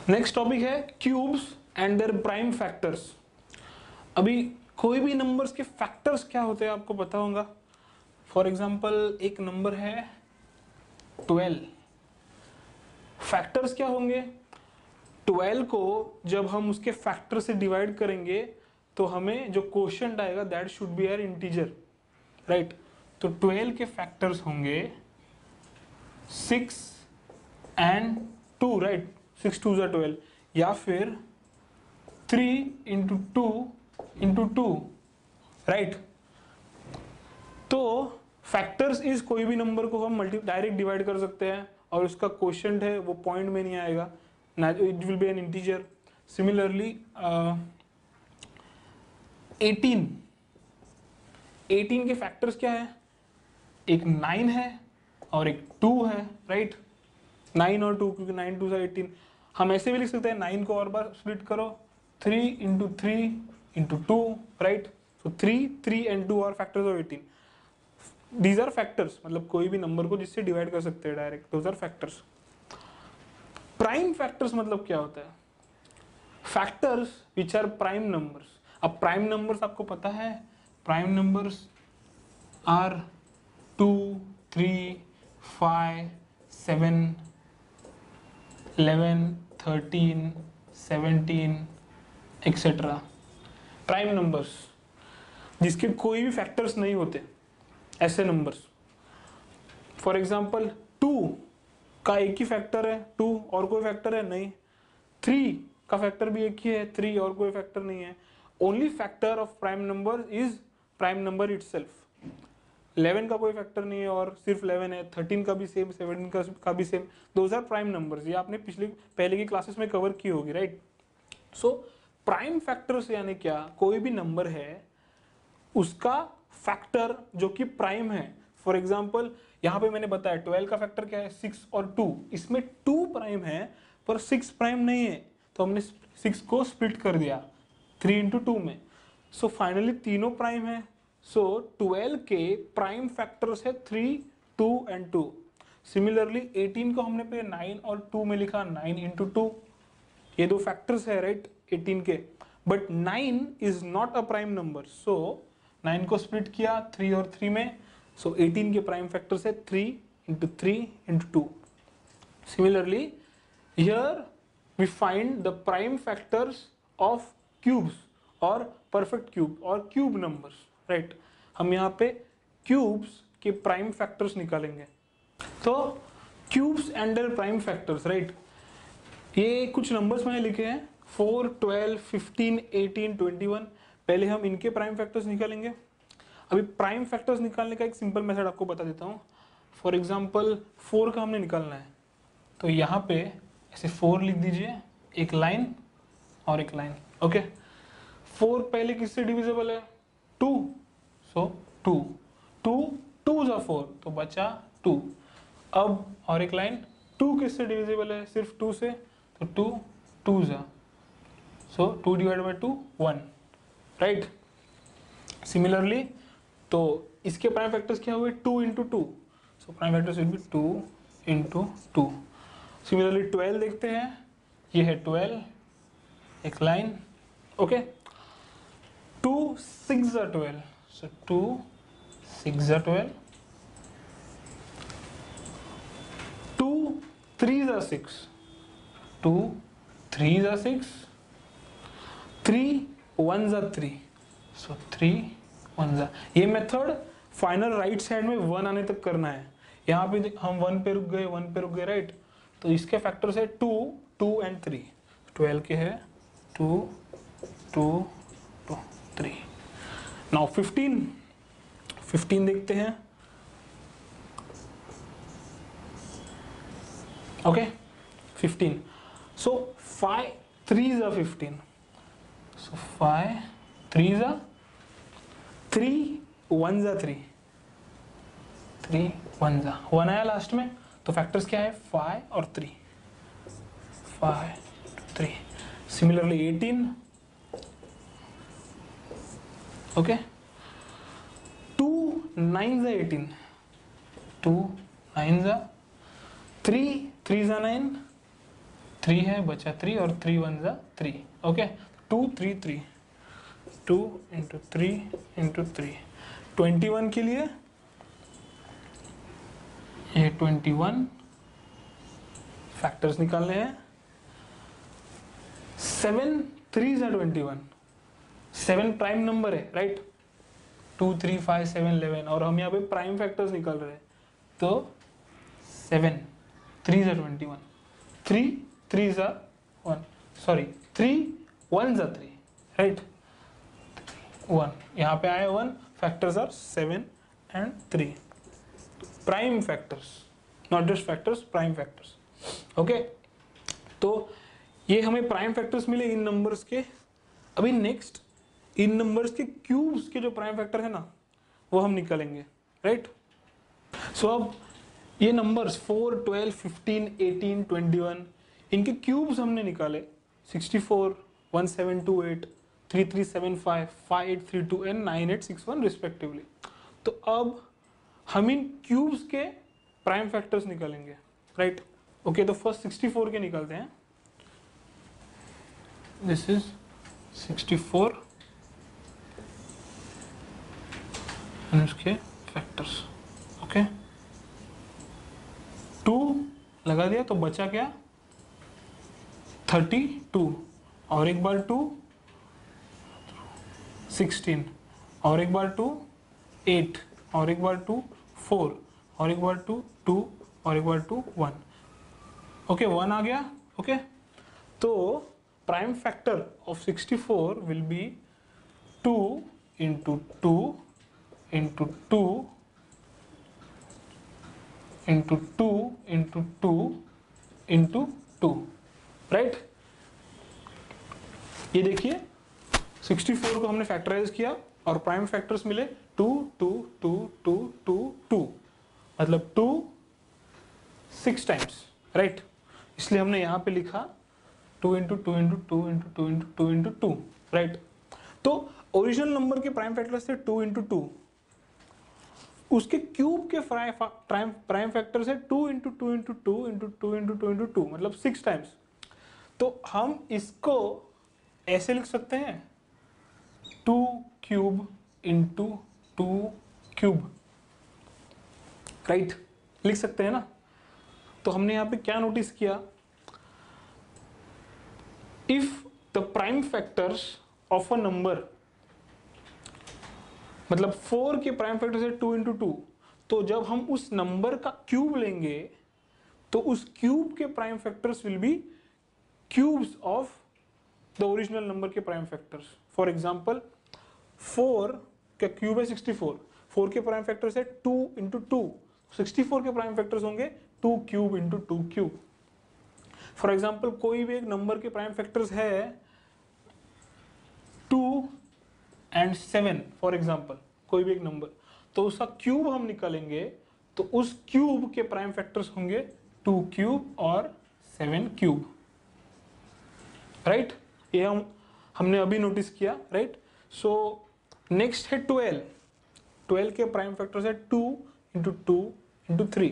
Next topic है cubes and their prime factors. अभी कोई भी नंबर्स के फैक्टर्स क्या होते हैं आपको पता होगा। फॉर एग्जांपल एक नंबर है 12, फैक्टर्स क्या होंगे? 12 को जब हम उसके फैक्टर से डिवाइड करेंगे तो हमें जो क्वोशिएंट आएगा that should be an integer, right. तो 12 के फैक्टर्स होंगे 6 एंड 2, राइट। 6 2 जा 12, या फिर 3 इंटू 2 इंटू 2, राइट। तो फैक्टर्स इज कोई भी नंबर को हम डायरेक्ट डिवाइड कर सकते हैं और उसका क्वोशिएंट है वो पॉइंट में नहीं आएगा, it will be an integer. Similarly 18 के फैक्टर्स क्या है? एक 9 है और एक 2 है, राइट। 9 और 2, क्योंकि 9 2 18। हम ऐसे भी लिख सकते हैं 9 को और बार स्प्लिट करो, 3 into 3 into 2, right. So 3 and 2 are factors of 18। These are factors, मतलब कोई भी नंबर को जिससे डिवाइड कर सकते हैं direct, those are factors. Prime factors मतलब क्या होता है? Factors which are prime numbers. अब प्राइम नंबर्स आपको पता है, prime numbers are 2 3 5 7 11 13 17 etcetera. Prime numbers जिसके कोई भी फैक्टर्स नहीं होते, ऐसे नंबर्स। फॉर एग्जाम्पल 2 का एक ही फैक्टर है 2, और कोई फैक्टर है नहीं। 3 का फैक्टर भी एक ही है 3, और कोई फैक्टर नहीं है। Only factor of prime number is prime number itself. 11 का कोई फैक्टर नहीं है और सिर्फ 11 है, 13 का भी सेम, 17 का भी same. Those are prime numbers. ये आपने पहले की क्लासेस में कवर की होगी, राइट। सो प्राइम फैक्टर्स यानी क्या? कोई भी नंबर है उसका फैक्टर जो कि प्राइम है। फॉर एग्जाम्पल यहां पे मैंने बताया 12 का फैक्टर क्या है? 6 और 2। इसमें 2 प्राइम है पर 6 प्राइम नहीं है, तो हमने 6 को स्प्लिट कर दिया 3 इंटू 2 में। सो फाइनली तीनों प्राइम है। सो 12 के प्राइम फैक्टर्स है 3 2 एंड 2। सिमिलरली 18 को हमने पे 9 और 2 में लिखा 9 इंटू 2। ये दो फैक्टर्स है, राइट, 18 के। But 9 is not a prime number, so 9 को स्प्लिट किया 3 और 3 में। सो 18 के प्राइम फैक्टर्स है 3 into 3 into 2। Similarly here we find the prime factors of cubes और परफेक्ट क्यूब और क्यूब नंबर्स, राइट। हम यहाँ पे क्यूब्स के प्राइम फैक्टर्स निकालेंगे। तो cubes and their prime factors, right. ये कुछ नंबर्स मैंने लिखे हैं 4 12 15 18 21। पहले हम इनके प्राइम फैक्टर्स निकालेंगे। अभी प्राइम फैक्टर्स निकालने का एक सिंपल मेथड आपको बता देता हूँ। फॉर एग्जांपल 4 का हमने निकालना है, तो यहाँ पे ऐसे 4 लिख दीजिए, एक लाइन और एक लाइन, ओके। 4 पहले किससे डिविजिबल है? 2, सो 2 2 2 जा 4, तो बचा 2। अब और एक लाइन, 2 किससे डिविजिबल है? सिर्फ 2 से, तो 2 2 जा, so 2 divide by 2 1, right. Similarly तो इसके प्राइम फैक्टर्स क्या हुए? 2 into 2, so prime factors will be 2 into 2। Similarly 12 देखते हैं, ये है 12, एक लाइन, ओके। 2 6 जा 12, सो 2 6 जा 12। 2 3 जा 6, 2 3 जा 6। 3 1 जा 3, सो 3 1 जा। ये मेथड फाइनल राइट साइड में 1 आने तक करना है। यहाँ पे हम 1 पे रुक गए, 1 पे रुक गए, राइट। तो इसके फैक्टर्स है 2 2 एंड 3। 12 के है 2 2 2 3। नाउ 15 देखते हैं, ओके। 15, सो 5 3 जा 15, सो 5 3 जा 3 1 जा 3 3 1 जा 1 आया लास्ट में, तो फैक्टर्स क्या है? 5 और 3, 5 3। Similarly 18, okay. 2 9 जा 18, 2 9 जा 3 3 जा 9, 3 है, बचा 3 और 3 1 जा 3। ओके, 2 3 3, 2 इंटू 3 इंटू 3, 21 के लिए ये 21 फैक्टर्स निकालने हैं। 7 3 जा 21, 7 प्राइम नंबर है राइट, 2 3 5 7 11 और हम यहाँ पे प्राइम फैक्टर्स निकाल रहे हैं, तो 7 3 जा 21, 3 3 जा 1, सॉरी 3 1 जा 3 राइट, 1 यहाँ पे आया 1, factors are 7 and 3, prime factors, not just factors, prime factors. Okay, तो ये हमें प्राइम फैक्टर्स मिले इन नंबर्स के। अभी नेक्स्ट इन नंबर्स के क्यूब्स के जो प्राइम फैक्टर है ना वो हम निकालेंगे राइट। सो अब ये नंबर्स 4 12 15 18 21 इनके क्यूब्स हमने निकाले, 64 1728 3375 5832 एंड 9861 रिस्पेक्टिवली। तो अब हम इन क्यूब्स के प्राइम फैक्टर्स निकालेंगे राइट। ओके, तो फर्स्ट 64 के निकालते हैं। दिस इज 64 एंड उसके फैक्टर्स। ओके, 2 लगा दिया तो बचा क्या 32 और एक बार 2 16 और एक बार 2 8 और एक बार 2 4 और एक बार 2 2 और एक बार 2 1। ओके, 1 आ गया। ओके, तो prime factor of 64 will be 2 into 2 into 2 into 2 into 2 into 2 right. ये देखिए 64 को हमने फैक्टराइज किया और प्राइम फैक्टर्स मिले 2 2 2 2 2 2, मतलब 2 6 टाइम्स राइट। इसलिए हमने यहाँ पे लिखा 2 into 2 into 2 into 2 into 2 into 2 right. तो ओरिजिनल नंबर के प्राइम फैक्टर्स थे 2 इंटू 2, उसके क्यूब के प्राइम फैक्टर से 2 into 2 into 2 into 2 into 2 into 2, मतलब 6 टाइम्स। तो हम इसको ऐसे लिख सकते हैं 2 क्यूब इंटू 2 क्यूब राइट, लिख सकते हैं ना। तो हमने यहां पे क्या नोटिस किया, if the prime factors of a number, मतलब 4 के प्राइम फैक्टर से 2 इंटू 2, तो जब हम उस नंबर का क्यूब लेंगे तो उस क्यूब के prime factors will be cubes of the original number के प्राइम फैक्टर्स। फॉर एग्जाम्पल 4 का क्यूब है 64, 4 के प्राइम फैक्टर्स है 2 इंटू 2, 64 के प्राइम फैक्टर्स होंगे 2 cube into 2 cube. For example कोई भी एक नंबर के प्राइम फैक्टर्स है 2 एंड 7, फॉर एग्जाम्पल कोई भी एक नंबर, तो उसका क्यूब हम निकालेंगे तो उस क्यूब के प्राइम फैक्टर्स होंगे 2 क्यूब और 7 क्यूब राइट। ये हमने अभी नोटिस किया राइट। सो नेक्स्ट है 12, 12 के प्राइम फैक्टर्स है 2 इंटू 2 इंटू 3,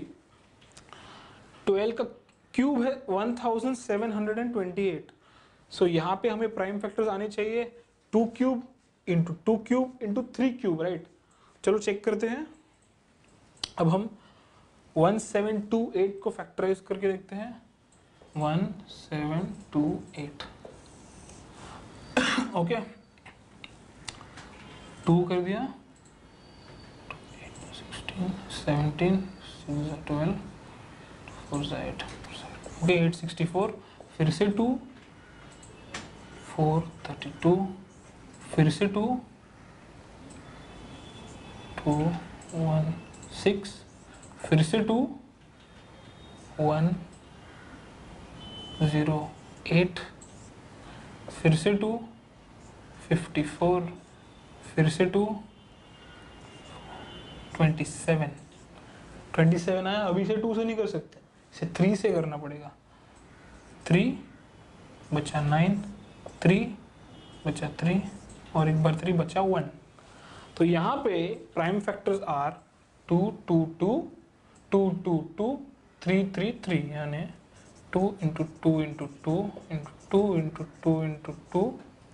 12 का क्यूब है 1728। सो यहाँ पे हमें प्राइम फैक्टर्स आने चाहिए 2 cube into 2 cube into 3 cube right. चलो चेक करते हैं। अब हम 1728 को फैक्टराइज करके देखते हैं। 1728 ओके, 2 कर दिया, 16 17 6 12 4 8 ओके, 864, फिर से 2 4 32, फिर से 2 2 1 6, फिर से 2 1 0 8, फिर से 2 54, फिर से 2 27 आया। अभी से 2 से नहीं कर सकते, इसे 3 से करना पड़ेगा। 3 बचा 9, 3 बचा 3 और एक बार 3 बचा 1। तो यहाँ पे प्राइम फैक्टर्स आर 2 2 2 2 2 2 3 3 3, यानी 2 into 2 into 2 into 2 into 2 into 2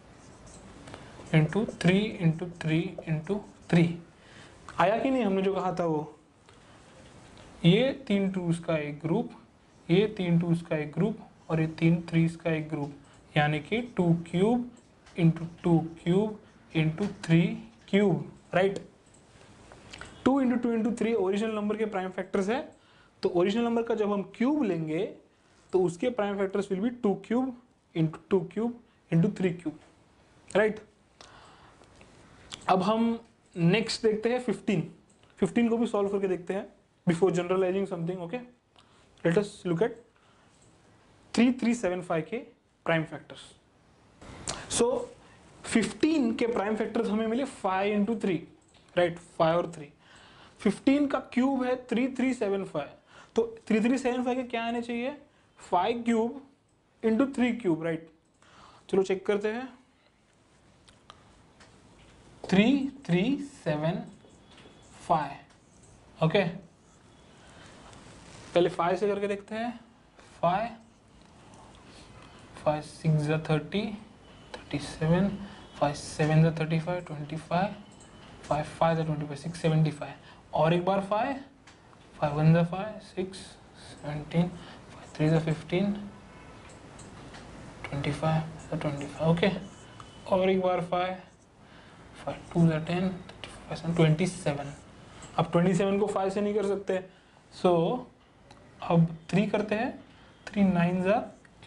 into 3 into 3 into 3। आया कि नहीं हमने जो कहा था वो? ये 3 2s का एक ग्रुप, ये 3 2s का एक ग्रुप और ये 3 3s का एक ग्रुप, यानी कि 2 cube into 2 cube into 3 cube, right. 2 into 2 into 3 original number के प्राइम फैक्टर्स है, तो ओरिजिनल नंबर का जब हम क्यूब लेंगे तो उसके prime factors will be 2 cube into 2 cube into 3 cube, right. अब हम नेक्स्ट देखते हैं 15 को भी सॉल्व करके देखते हैं before generalising something. Okay, let us look at 3375 के प्राइम फैक्टर्स। सो 15 के प्राइम फैक्टर्स हमें मिले 5 इंटू 3, राइट, 5 और 3। 15 का क्यूब है 3375, तो 3375 के क्या आने चाहिए? 5 क्यूब इंटू 3 क्यूब, राइट। चलो चेक करते हैं। 3375, ओके, पहले 5 से करके देखते हैं। 5 5 6 जा 30, 37, 5 7 जा 35, 25, 5 5 जा 25, 6 75, और एक बार 5 5 1 जा 5 6 17, 5 3 जा 15, 25 जा 25, ओके, और एक बार 5 5 2 जा 10, 35 27। अब 27 को 5 से नहीं कर सकते, सो अब 3 करते हैं। 3 9 जा,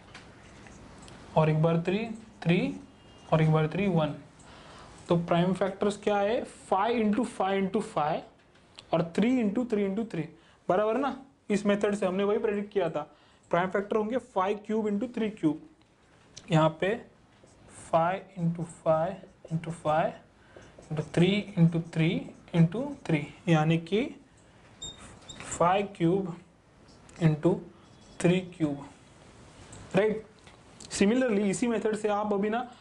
और एक बार 3 3, और एक बार 3 1। तो प्राइम फैक्टर्स क्या है? 5 इंटू 5 इंटू 5 और 3 इंटू 3 इंटू 3, बराबर ना। इस मेथड से हमने वही प्रेडिक्ट किया था, प्राइम फैक्टर होंगे 5 क्यूब इंटू 3 क्यूब। यहाँ पे 5 into 5 into 5 into 3 into 3 into 3, यानी कि 5 cube into 3 cube, right. Similarly इसी मेथड से आप अभी ना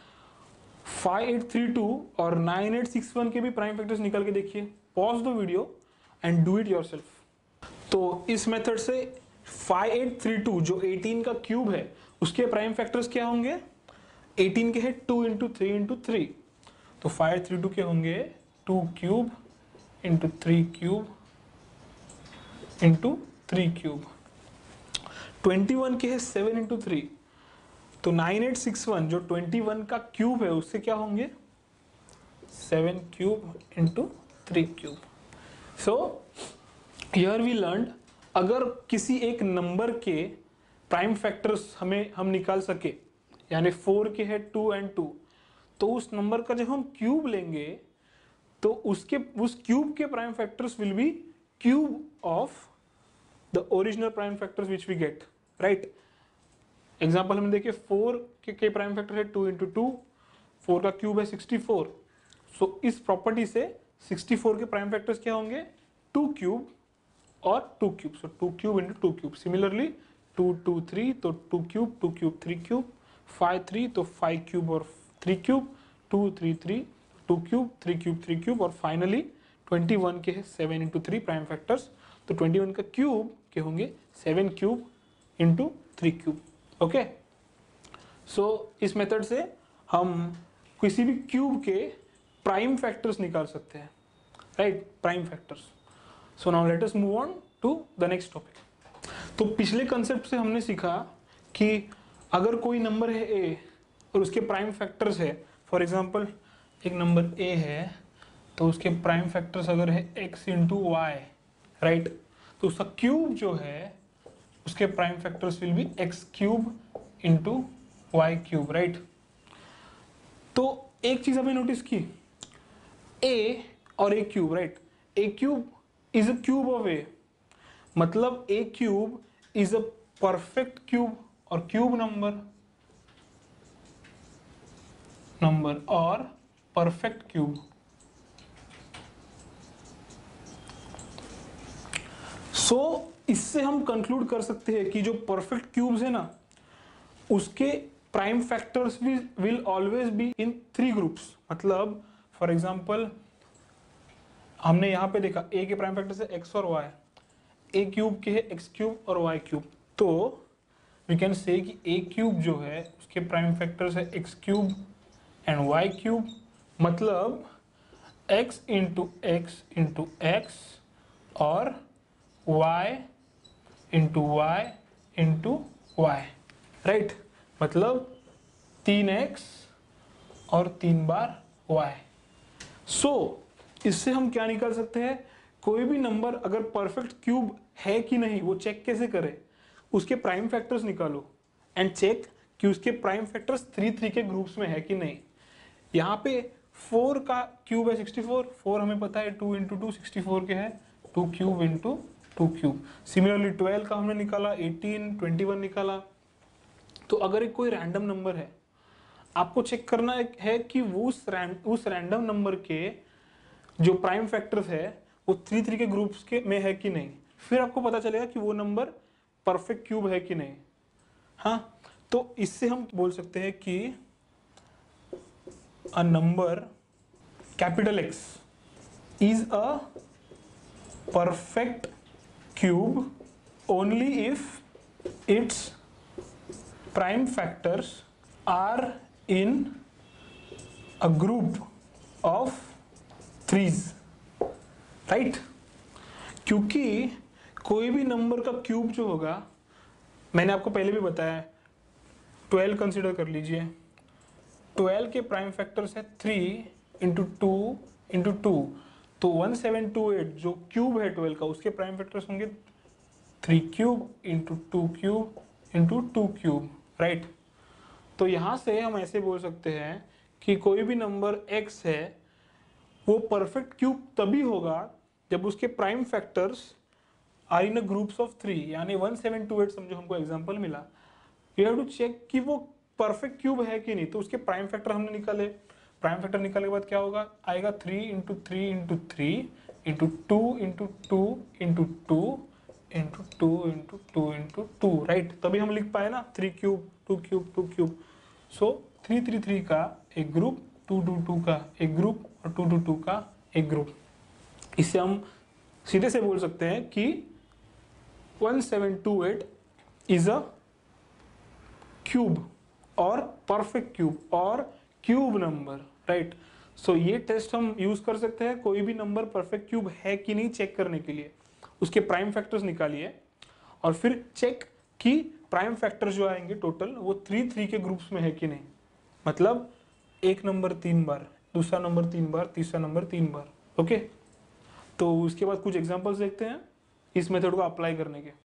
5832 और 9861 के भी प्राइम फैक्टर्स निकाल के देखिए। Pause the video and do it yourself. तो इस मेथड से 5832 जो 18 का क्यूब है उसके प्राइम फैक्टर्स क्या होंगे? 18 के है 2 इंटू 3 इंटू 3, तो 5832 के होंगे 2 cube into 3 cube into 3 cube. 21 के है 7 इंटू 3, तो 9861 जो 21 का क्यूब है उससे क्या होंगे? 7 cube into 3 cube. So here we learn, अगर किसी एक नंबर के प्राइम फैक्टर्स हम निकाल सके, यानी 4 के है 2 एंड 2, तो उस नंबर का जब हम क्यूब लेंगे तो उस क्यूब के prime factors will be cube of the original prime factors which we get, right. Example हमने देखे 4 के प्राइम फैक्टर है 2 इंटू 2, 4 का क्यूब है 64, सो इस प्रॉपर्टी से 64 के प्राइम फैक्टर्स क्या होंगे? 2 क्यूब और 2 cube, so 2 cube into 2 cube. Similarly 2 2 3, तो 2 क्यूब 3 क्यूब, 5 3, तो 5 क्यूब और 3 क्यूब, 2 3 3, 2 क्यूब 3 क्यूब, और फाइनली 21 के है 7 इंटू 3 प्राइम फैक्टर्स, तो 21 का क्यूब के होंगे 7 cube into 3 cube, okay. So इस मेथड से हम किसी भी क्यूब के प्राइम फैक्टर्स निकाल सकते हैं, right, prime factors. So now let us move on to the next topic. तो पिछले कंसेप्ट से हमने सीखा कि अगर कोई नंबर है a और उसके प्राइम फैक्टर्स है, फॉर एग्जांपल एक नंबर a है तो उसके प्राइम फैक्टर्स अगर है x इंटू वाई, राइट, तो उसका क्यूब जो है उसके prime factors will be x cube into y cube, right. तो एक चीज हमें नोटिस की, ए और a cube, right, a cube is a cube of a, मतलब a cube is a perfect cube और क्यूब नंबर और परफेक्ट क्यूब। सो इससे हम कंक्लूड कर सकते हैं कि जो परफेक्ट क्यूब्स है ना उसके prime factors will always be in 3 groups. मतलब फॉर एग्जांपल हमने यहां पे देखा a के प्राइम फैक्टर्स है x और y, a क्यूब के है x क्यूब और y क्यूब, तो वी कैन से कि ए क्यूब जो है उसके प्राइम फैक्टर्स है x cube and y cube, मतलब x into x into x और y into y into y, right, मतलब 3x और 3 बार y। सो इससे हम क्या निकाल सकते हैं, कोई भी नंबर अगर परफेक्ट क्यूब है कि नहीं वो चेक कैसे करें, उसके प्राइम फैक्टर्स निकालो एंड चेक कि उसके प्राइम फैक्टर्स 3 के ग्रुप्स में है कि नहीं। यहाँ पे 4 का क्यूब है 64, 4 हमें पता है 2 इंटू 2 64 के है, 2 क्यूब इंटू 2 क्यूब। सिमिलरली 12 का हमने निकाला, 18 21 निकाला। तो अगर एक कोई रैंडम नंबर है, आपको चेक करना है कि वो उस रैंडम नंबर के जो प्राइम फैक्टर्स है वो 3 के ग्रुप्स के में है कि नहीं, फिर आपको पता चलेगा कि वो नंबर परफेक्ट क्यूब है कि नहीं। हाँ, तो इससे हम बोल सकते हैं कि a number capital X is a perfect cube only if its prime factors are in a group of 3s, right? क्योंकि कोई भी नंबर का क्यूब जो होगा, मैंने आपको पहले भी बताया, 12 कंसिडर कर लीजिए, 12 के प्राइम फैक्टर्स है 3 इंटू 2 इंटू 2, तो 1728 जो क्यूब है 12 का उसके प्राइम फैक्टर्स होंगे 3 cube into 2 cube into 2 cube, right. तो यहाँ से हम ऐसे बोल सकते हैं कि कोई भी नंबर x है वो परफेक्ट क्यूब तभी होगा जब उसके prime factors are in a groups of 3, यानी 1728 समझो हमको एग्जांपल मिला, यू हैव टू चेक कि वो परफेक्ट क्यूब है कि नहीं। तो उसके प्राइम फैक्टर हमने निकाले, प्राइम फैक्टर निकालने के बाद क्या होगा, आएगा 3 into 3 into 3 into 2 into 2 into 2 into 2 into 2 into 2, right. तभी हम लिख पाए ना 3 क्यूब 2 क्यूब 2 क्यूब। सो 333 का एक ग्रुप, 222 का एक ग्रुप और 222 का एक ग्रुप। इससे हम सीधे से बोल सकते हैं कि 1728 इज अ क्यूब और परफेक्ट क्यूब और क्यूब नंबर, राइट। सो ये टेस्ट हम यूज कर सकते हैं कोई भी नंबर परफेक्ट क्यूब है कि नहीं चेक करने के लिए। उसके प्राइम फैक्टर्स निकालिए और फिर चेक कि प्राइम फैक्टर जो आएंगे टोटल वो 3 के ग्रुप्स में है कि नहीं, मतलब एक नंबर 3 बार, दूसरा नंबर 3 बार, तीसरा नंबर 3 बार, ओके। तो उसके बाद कुछ एग्जांपल्स देखते हैं इस मेथड को अप्लाई करने के।